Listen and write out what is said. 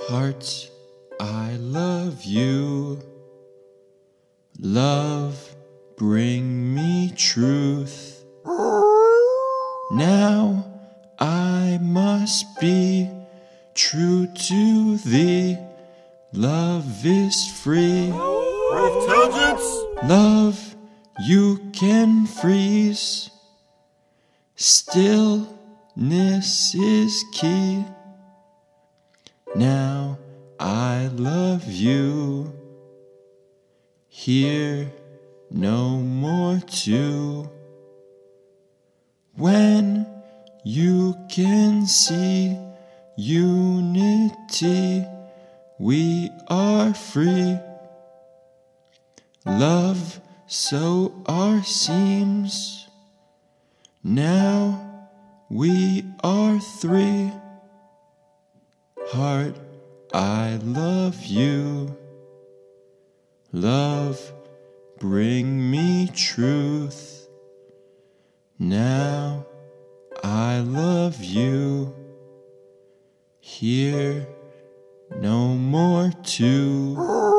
Heart, I love you. Love, bring me truth. Now I must be true to thee. Love is free. WOLFTELLIGENCE! Love you can freeze. Stillness is key. Now I love you. Here no more to. When you can see unity, we are free. Love so our seems. Now we are three. Heart, I love you. Love, bring me truth. Now I love you. Here no more to.